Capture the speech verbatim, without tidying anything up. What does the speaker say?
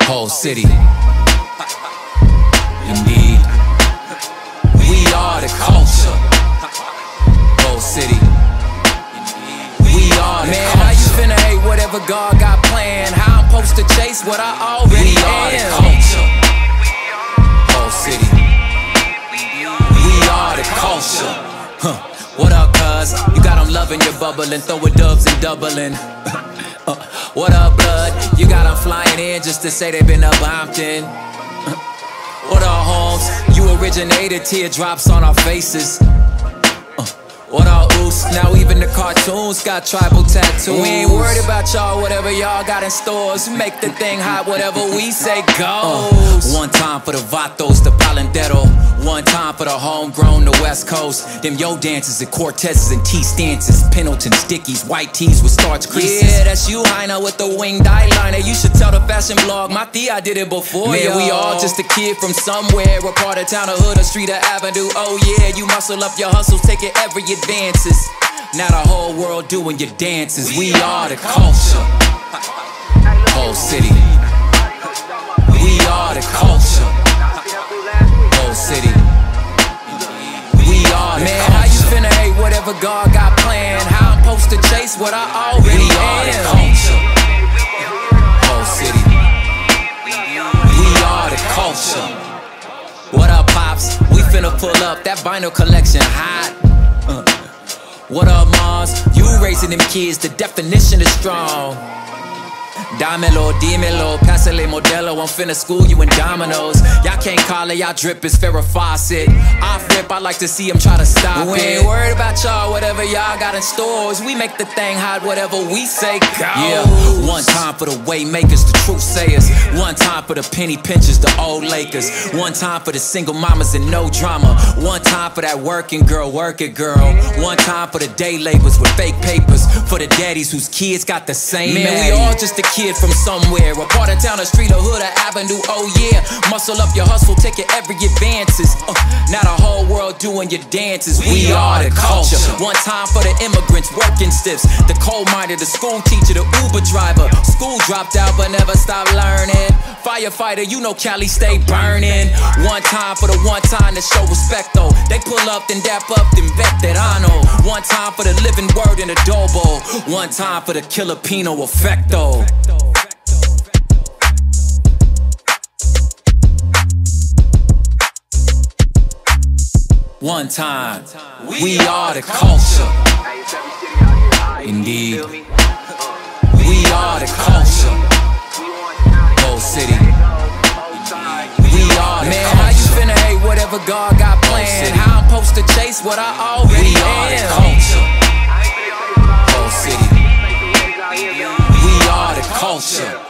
Whole city. Indeed. We are the culture. Whole city. We are the Man, culture. how you finna hate whatever God got planned? How I'm supposed to chase what I already We are the am? culture. Whole city. We are the culture. Huh. What up, cuz? You got them loving your bubbling, throwing dubs and doubling. uh, what up, blood? You got them flying in just to say they been up Bompton. Uh, what up, Holmes? You originated teardrops on our faces. Uh, what up, Oos? Now even the cartoons got tribal tattoos. We ain't worried about y'all, whatever y'all got in stores. We make the thing hot, whatever we say goes. Uh, one time for the Vatos, the Palandero. One time for the homegrown, the West Coast. Them yo dances and Cortezes and T stances, Pendletons, Dickies, white tees with starch creases. Yeah, that's you, Heiner, with the winged eyeliner. You should tell the fashion blog, my Thea did it before. Man, yo. We all just a kid from somewhere, a part of town, a hood, a street, a avenue. Oh yeah, you muscle up your hustles, taking every advances. Now the whole world doing your dances. We are the culture. Whole city. We are the culture. Whole city. We are the Man, culture. how you finna hate whatever God got planned? How I'm supposed to chase what I already We are the am? culture. Whole city. We are the culture. What up, Pops? We finna pull up that vinyl collection hot. Uh. What up, Mars? You raising them kids, the definition is strong. Dámelo, dímelo, pásale modelo. I'm finna school you in dominoes. Y'all can't call it, y'all drip is Farrah Fawcett. Off rip, I like to see them try to stop We it. ain't worried about y'all, whatever y'all got in stores. We make the thing hot, whatever we say goes. Yeah, one time for the way makers, the truth sayers. One time for the penny pinchers, the old Lakers. One time for the single mamas and no drama. One time for that working girl, work it girl. One time for the day laborers with fake papers. For the daddies whose kids got the same Man, Maddie. We all just a kid from somewhere, a part of town, a street, a hood, a avenue. Oh yeah, muscle up your hustle, taking every advances. Uh, now the whole world doing your dances. We, we are the culture. culture. One time for the immigrants, working stiffs, the coal miner, the school teacher, the Uber driver. School dropped out but never stopped learning. Firefighter, you know Cali stay burning. One time for the one time to show respect though. They pull up, then dap up, then veterano. One time for the living word in adobo. One time for the killer Pino effecto. One time, we are the culture. Indeed, we are the culture. Whole city. We are the Man, culture. how you finna hate whatever God got planned? How I'm supposed to chase what I already We are the am? culture. Whole city. We are the culture.